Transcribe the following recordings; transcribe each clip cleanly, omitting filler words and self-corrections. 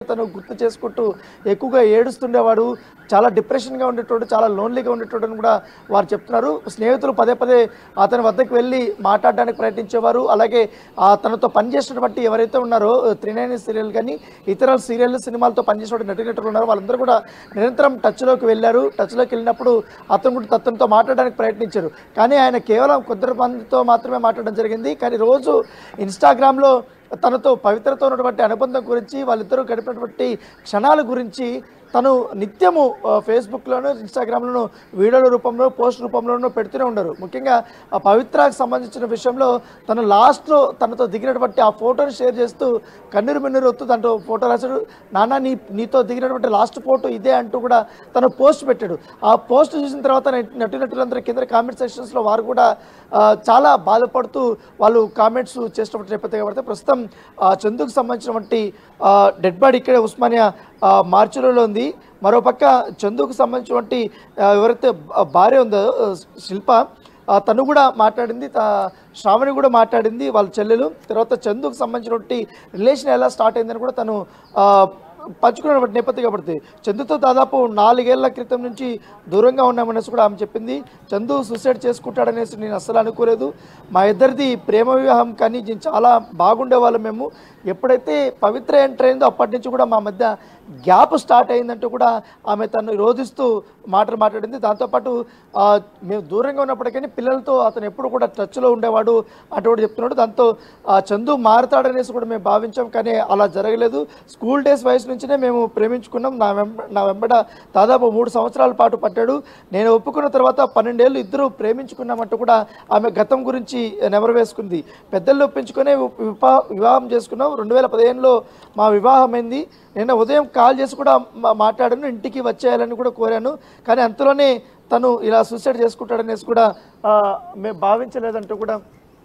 తను గుర్తు చేసుకుంటూ ఎక్కువగా ఏడుస్తుండేవాడు, చాలా డిప్రెషన్గా ఉండేటోడు, చాలా లోన్లీగా ఉండేటోడు అని కూడా వారు చెప్తున్నారు. స్నేహితులు పదే పదే అతని వద్దకు వెళ్ళి మాట్లాడడానికి ప్రయత్నించేవారు. అలాగే తనతో పనిచేసినటువంటి ఎవరైతే ఉన్నారో 390 సీరియల్ కానీ ఇతర సీరియల్ సినిమాలతో పనిచేసిన నటీనటులు ఉన్నారో వాళ్ళందరూ కూడా నిరంతరం టచ్లోకి వెళ్ళారు. టచ్లోకి వెళ్ళినప్పుడు అతను కూడా అతనితో మాట్లాడడానికి ప్రయత్నించారు. కానీ ఆయన కేవలం కొద్ది మందితో మాత్రమే మాట్లాడడం జరిగింది. కానీ రోజు ఇన్స్టాగ్రామ్లో తనతో పవిత్రతో ఉన్నటువంటి అనుబంధం గురించి, వాళ్ళిద్దరూ గడిపినటువంటి క్షణాల గురించి తను నిత్యము ఫేస్బుక్లోనూ ఇన్స్టాగ్రామ్లోనూ వీడియోల రూపంలో పోస్ట్ రూపంలోనూ పెడుతూనే ఉండరు. ముఖ్యంగా ఆ పవిత్రకు సంబంధించిన విషయంలో తను లాస్ట్లో తనతో దిగినటువంటి ఆ ఫోటోని షేర్ చేస్తూ కన్నీరు మిన్నీరు వస్తూ దాంట్లో ఫోటో రాశాడు. నాన్న నీతో దిగినటువంటి లాస్ట్ ఫోటో ఇదే అంటూ కూడా తను పోస్ట్ పెట్టాడు. ఆ పోస్ట్ చూసిన తర్వాత నటులందరూ కింద కామెంట్ సెక్షన్స్లో వారు కూడా చాలా బాధపడుతూ వాళ్ళు కామెంట్స్ చేసినటువంటి నేపథ్యం కాబట్టి ప్రస్తుతం చందుకు సంబంధించినటువంటి డెడ్ బాడీ ఇక్కడే ఉస్మానియా మార్చులలో ఉంది. మరోపక్క చందుకు సంబంధించినటువంటి ఎవరైతే భార్య ఉందో శిల్ప, తను కూడా మాట్లాడింది, శ్రావణి కూడా మాట్లాడింది, వాళ్ళ చెల్లెలు. తర్వాత చందుకు సంబంధించినటువంటి రిలేషన్ ఎలా స్టార్ట్ అయిందని కూడా తను పంచుకున్నటువంటి నేపథ్యం కాబట్టి చందుతో దాదాపు 4 ఏళ్ల క్రితం నుంచి దూరంగా ఉన్నామనేసి కూడా ఆమె చెప్పింది. చందు సూసైడ్ చేసుకుంటాడనేసి నేను అస్సలు అనుకోలేదు. మా ఇద్దరిది ప్రేమ వివాహం, కానీ చాలా బాగుండేవాళ్ళం మేము. ఎప్పుడైతే పవిత్ర ఎంటర్ అయిందో అప్పటి నుంచి కూడా మా మధ్య గ్యాప్ స్టార్ట్ అయిందంటూ కూడా ఆమె తను రోధిస్తూ మాట్లాడింది. దాంతోపాటు మేము దూరంగా ఉన్నప్పటికీ పిల్లలతో అతను ఎప్పుడు కూడా టచ్లో ఉండేవాడు అంటూ కూడా చెప్తున్నాడు. దాంతో చందు మారుతాడనేసి కూడా మేము భావించాం, కానీ అలా జరగలేదు. స్కూల్ డేస్ వయసు నుంచినే మేము ప్రేమించుకున్నాం. నా వెంబడ దాదాపు 3 సంవత్సరాల పాటు పట్టాడు. నేను ఒప్పుకున్న తర్వాత 12 ఏళ్ళు ఇద్దరు ప్రేమించుకున్నామంటూ కూడా ఆమె గతం గురించి నెమరు వేసుకుంది. పెద్దలు ఒప్పించుకునే వివాహం చేసుకున్నాం. 2015లో మా వివాహం అయింది. నిన్న ఉదయం కాల్ చేసి కూడా మాట్లాడాను, ఇంటికి వచ్చేయాలని కూడా కోరాను. కానీ అంతలోనే తను ఇలా సూసైడ్ చేసుకుంటాడనేసి కూడా మేము భావించలేదంటూ కూడా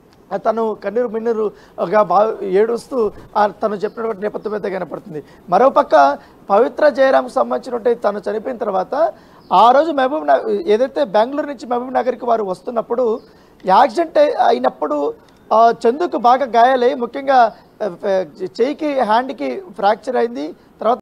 తను కన్నీరు మిన్నీరుగా ఏడుస్తూ తను చెప్పినటువంటి నేపథ్యం అయితే కనపడుతుంది. మరోపక్క పవిత్ర జయరాంకు సంబంధించినటువంటి తను చనిపోయిన తర్వాత ఆ రోజు ఏదైతే బెంగళూరు నుంచి మహబూబ్ నగర్కి వారు వస్తున్నప్పుడు యాక్సిడెంట్ అయినప్పుడు చందుకు బాగా గాయాలై, ముఖ్యంగా చేయికి హ్యాండ్కి ఫ్రాక్చర్ అయింది. తర్వాత